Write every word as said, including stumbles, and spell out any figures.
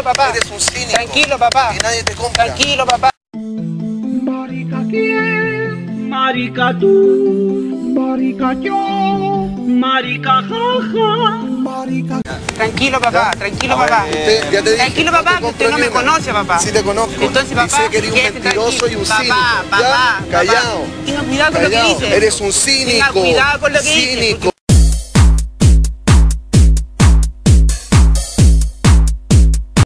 papá. Eres un cínico. Tranquilo, papá. Y nadie te compra. Tranquilo, papá. Marica quién, marica tú, marica yo, marica jaja, marica... Tranquilo, papá, ¿Ya? tranquilo, Ah, papá. usted- ya te dije, Tranquilo, no papá, te que compro usted no ni me una. conoce, papá. Sí te conozco. Entonces, papá, y sé que eres un quédese mentiroso tranquilo. y un Papá, cínico. papá, ¿Ya? papá. Callado. Tenga cuidado con lo que Callado. dice. Eres un Tenga cínico. cuidado con lo que dice. Cínico.